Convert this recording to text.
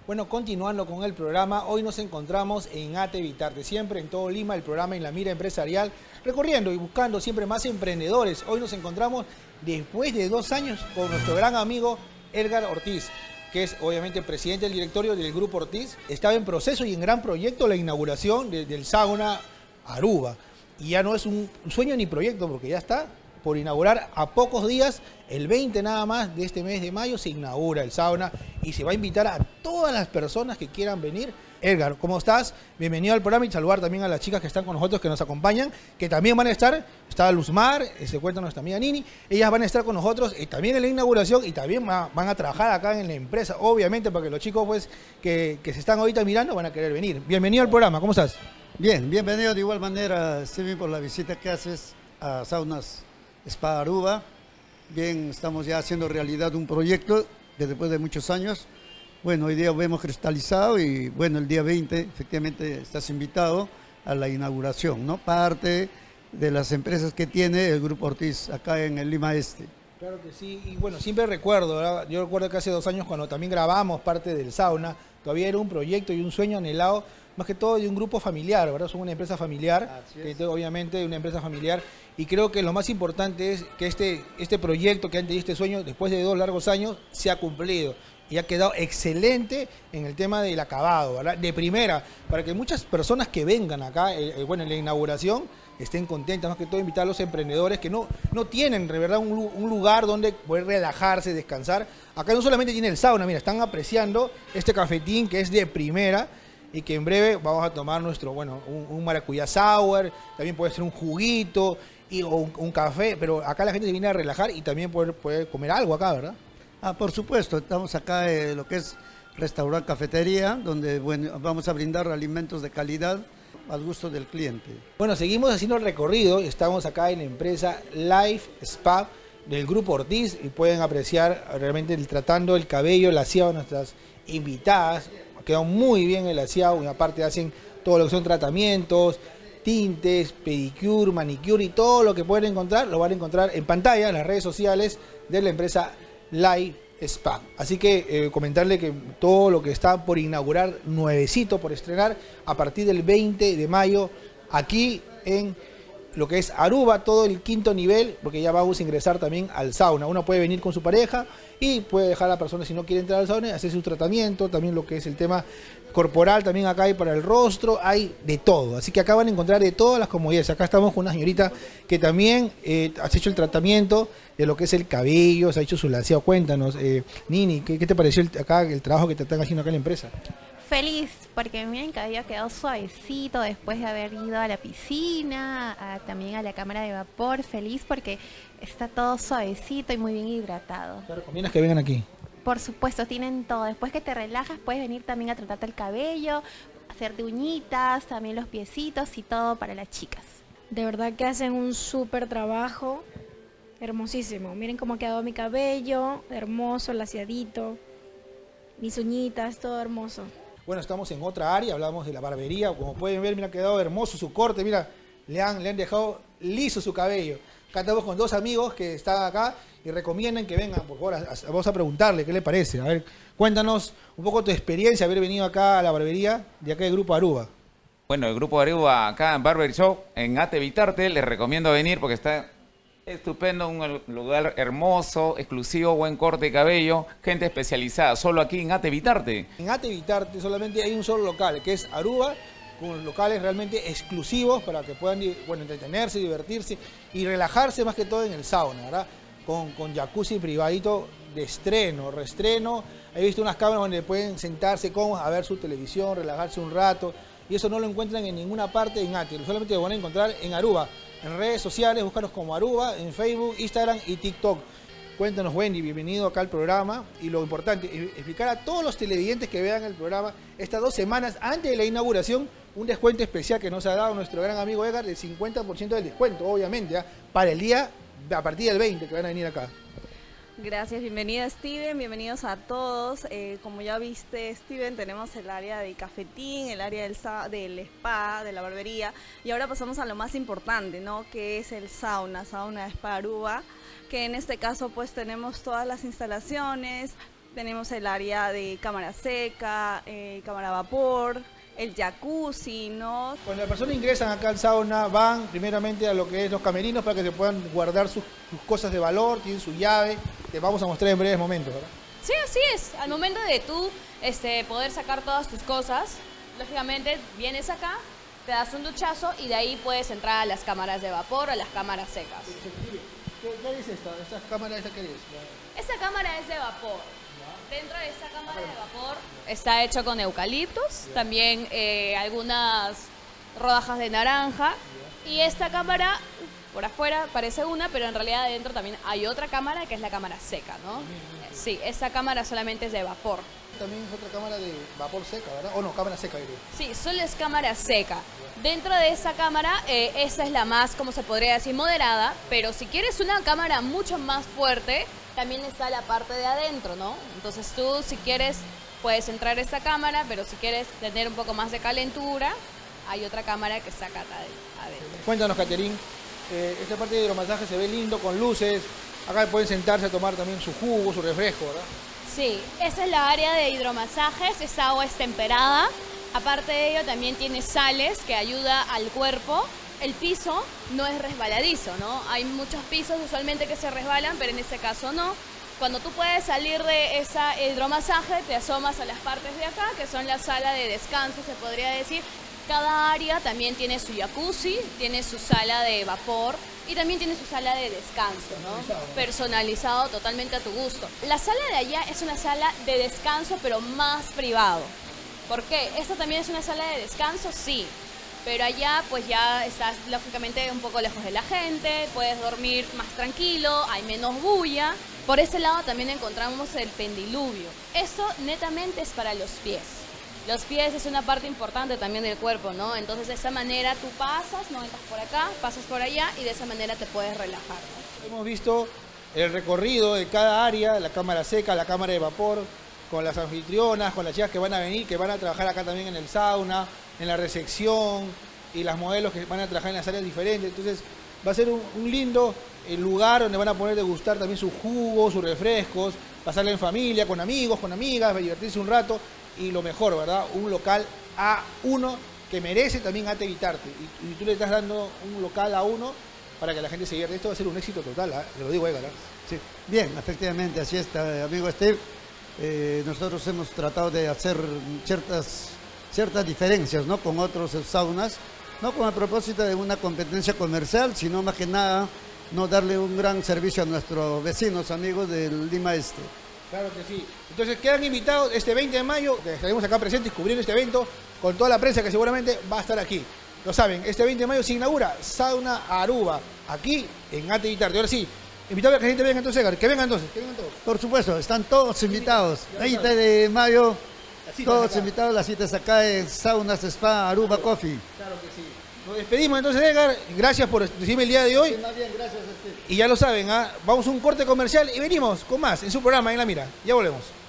Bueno, continuando con el programa, hoy nos encontramos en ATE Evitarte, siempre en todo Lima, el programa En la Mira Empresarial, recorriendo y buscando siempre más emprendedores. Hoy nos encontramos después de 2 años con nuestro gran amigo Edgar Ortiz, que es obviamente presidente del directorio del Grupo Ortiz. Estaba en proceso y en gran proyecto la inauguración del sauna Aruba. Y ya no es un sueño ni proyecto, porque ya está por inaugurar a pocos días. El 20 nada más de este mes de mayo se inaugura el sauna y se va a invitar a todas las personas que quieran venir. Edgar, ¿cómo estás? Bienvenido al programa y saludar también a las chicas que están con nosotros, que nos acompañan, que también van a estar. Está Luzmar, se cuenta nuestra amiga Nini. Ellas van a estar con nosotros también en la inauguración y también van a trabajar acá en la empresa, obviamente, porque los chicos pues que se están ahorita mirando van a querer venir. Bienvenido al programa, ¿cómo estás? Bien, bienvenido de igual manera, Steven, por la visita que haces a Saunas Spa Aruba. Bien, estamos ya haciendo realidad un proyecto de después de muchos años. Bueno, hoy día lo hemos cristalizado y bueno, el día 20 efectivamente estás invitado a la inauguración, ¿no? Parte de las empresas que tiene el Grupo Ortiz acá en el Lima Este. Claro que sí, y bueno, siempre recuerdo, ¿verdad? Yo recuerdo que hace 2 años cuando también grabamos parte del sauna, todavía era un proyecto y un sueño anhelado, más que todo de un grupo familiar, ¿verdad? Somos una empresa familiar, obviamente una empresa familiar, y creo que lo más importante es que este proyecto que han tenido, este sueño, después de 2 largos años, se ha cumplido y ha quedado excelente en el tema del acabado, ¿verdad? De primera, para que muchas personas que vengan acá, bueno, en la inauguración, estén contentas, más que todo invitar a los emprendedores que no tienen, de verdad, un lugar donde poder relajarse, descansar. Acá no solamente tiene el sauna, mira, están apreciando este cafetín que es de primera, y que en breve vamos a tomar nuestro, bueno, un maracuyá sour, también puede ser un juguito o un café, pero acá la gente se viene a relajar y también puede comer algo acá, ¿verdad? Por supuesto, estamos acá en lo que es restaurante cafetería, donde bueno, vamos a brindar alimentos de calidad al gusto del cliente. Bueno, seguimos haciendo el recorrido, estamos acá en la empresa Life Spa del Grupo Ortiz y pueden apreciar realmente tratando el cabello, el aseado de nuestras invitadas. Quedó muy bien el aseado y aparte hacen todo lo que son tratamientos, tintes, pedicure, manicure y todo lo que pueden encontrar, lo van a encontrar en pantalla en las redes sociales de la empresa Life Spa. Así que comentarle que todo lo que está por inaugurar, nuevecito por estrenar, a partir del 20 de mayo, aquí en lo que es Aruba, todo el 5.º nivel, porque ya vamos a ingresar también al sauna. Uno puede venir con su pareja y puede dejar a la persona, si no quiere entrar al sauna, hacer su tratamiento, también lo que es el tema corporal, también acá hay para el rostro, hay de todo. Así que acá van a encontrar de todas las comodidades. Acá estamos con una señorita que también ha hecho el tratamiento de lo que es el cabello, se ha hecho su laseado. Cuéntanos, Nini, ¿qué te pareció acá el trabajo que te están haciendo acá en la empresa? Feliz, porque miren que había quedado suavecito después de haber ido a la piscina, también a la cámara de vapor. Feliz porque está todo suavecito y muy bien hidratado. ¿Te recomiendas que vengan aquí? Por supuesto, tienen todo. Después que te relajas, puedes venir también a tratarte el cabello, hacerte uñitas, también los piecitos y todo para las chicas. De verdad que hacen un súper trabajo, hermosísimo. Miren cómo ha quedado mi cabello, hermoso, laciadito, mis uñitas, todo hermoso. Bueno, estamos en otra área, hablamos de la barbería. Como pueden ver, mira, ha quedado hermoso su corte. Mira, le han dejado liso su cabello. Acá estamos con 2 amigos que están acá y recomiendan que vengan. Por favor, vamos a preguntarle qué le parece. A ver, cuéntanos un poco tu experiencia, haber venido acá a la barbería de acá del Grupo Aruba. Bueno, el Grupo Aruba acá en Barber Shop, en ATE Evitarte, les recomiendo venir porque está estupendo, un lugar hermoso, exclusivo, buen corte de cabello, gente especializada, solo aquí en ATE Evitarte. En ATE Evitarte solamente hay un solo local, que es Aruba, con locales realmente exclusivos para que puedan, bueno, entretenerse, divertirse y relajarse más que todo en el sauna, ¿verdad? Con jacuzzi privadito de estreno, reestreno. He visto unas cámaras donde pueden sentarse cómodos a ver su televisión, relajarse un rato, y eso no lo encuentran en ninguna parte en ATE, solamente lo van a encontrar en Aruba. En redes sociales, búscanos como Aruba, en Facebook, Instagram y TikTok. Cuéntanos, Wendy, bienvenido acá al programa. Y lo importante, explicar a todos los televidentes que vean el programa, estas 2 semanas antes de la inauguración, un descuento especial que nos ha dado nuestro gran amigo Edgar, del 50% del descuento, obviamente, para el día, a partir del 20 que van a venir acá. Gracias, bienvenida Steven, bienvenidos a todos. Como ya viste Steven, tenemos el área de cafetín, el área del spa, de la barbería, y ahora pasamos a lo más importante, ¿no? Que es el sauna Spa Aruba, que en este caso pues tenemos todas las instalaciones, Tenemos el área de cámara seca, cámara vapor, el jacuzzi, ¿no? Cuando las personas ingresan acá al sauna, van primeramente a lo que es los camerinos para que se puedan guardar sus cosas de valor, tienen su llave, que vamos a mostrar en breves momentos, ¿verdad? Sí, así es. Al momento de tú poder sacar todas tus cosas, lógicamente vienes acá, te das un duchazo y de ahí puedes entrar a las cámaras de vapor o a las cámaras secas. ¿Qué es esta? ¿Estas cámaras qué es? Esta cámara es de vapor. Dentro de esta cámara de vapor está hecho con eucaliptos, también algunas rodajas de naranja. Y esta cámara, por afuera parece una, pero en realidad adentro también hay otra cámara que es la cámara seca, ¿no? Sí, esta cámara solamente es de vapor. También es otra cámara de vapor seca, ¿verdad? O no, cámara seca, diría. Sí, solo es cámara seca. Dentro de esa cámara, esa es la más, como se podría decir, moderada, pero si quieres una cámara mucho más fuerte, también está la parte de adentro, ¿no? Entonces tú, si quieres, puedes entrar a esta cámara, pero si quieres tener un poco más de calentura, hay otra cámara que está acá adentro. Cuéntanos, Caterín, esta parte de hidromasaje se ve lindo, con luces. Acá pueden sentarse a tomar también su jugo, su refresco, ¿verdad? Sí, esta es la área de hidromasajes, esta agua es temperada. Aparte de ello, también tiene sales que ayuda al cuerpo. El piso no es resbaladizo, ¿no? Hay muchos pisos usualmente que se resbalan, pero en este caso no. Cuando tú puedes salir de esa hidromasaje, te asomas a las partes de acá, que son la sala de descanso, se podría decir. Cada área también tiene su jacuzzi, tiene su sala de vapor y también tiene su sala de descanso, ¿no? Personalizado totalmente a tu gusto. La sala de allá es una sala de descanso, pero más privado. ¿Por qué? ¿Esta también es una sala de descanso? Sí. Pero allá pues ya estás lógicamente un poco lejos de la gente, puedes dormir más tranquilo, hay menos bulla. Por ese lado también encontramos el pendiluvio. Esto netamente es para los pies. Los pies es una parte importante también del cuerpo, ¿no? Entonces de esa manera tú pasas, no entras por acá, pasas por allá y de esa manera te puedes relajar, ¿no? Hemos visto el recorrido de cada área, la cámara seca, la cámara de vapor, con las anfitrionas, con las chicas que van a venir, que van a trabajar acá también en el sauna, en la recepción, y las modelos que van a trabajar en las áreas diferentes. Entonces va a ser un lindo lugar donde van a poder degustar también sus jugos, sus refrescos, pasarla en familia, con amigos, con amigas, divertirse un rato. Y lo mejor, ¿verdad? Un local A1 que merece también Ate Vitarte. Y tú le estás dando un local A1 para que la gente se divierta. Esto va a ser un éxito total, ¿eh? Te lo digo, Edgar. Sí, bien, efectivamente, así está, amigo Steve. Nosotros hemos tratado de hacer ciertas diferencias, ¿no?, con otros saunas, no con el propósito de una competencia comercial, sino más que nada no darle un gran servicio a nuestros vecinos, amigos del Lima Este. Claro que sí. Entonces quedan invitados este 20 de mayo, que estaremos acá presentes cubriendo este evento con toda la prensa que seguramente va a estar aquí. Lo saben, este 20 de mayo se inaugura Sauna Aruba, aquí en Ate Vitarte. Ahora sí, invitado a que la gente venga entonces, Edgar, que vengan entonces, que vengan todos. Por supuesto, están todos invitados. 20 de mayo, todos invitados, las citas acá en Saunas Spa Aruba Coffee. Claro que sí. Nos despedimos entonces, Edgar. Gracias por recibirme el día de hoy. Sí, más bien, gracias a usted. Y ya lo saben, ¿ah? Vamos a un corte comercial y venimos con más en su programa En la Mira. Ya volvemos.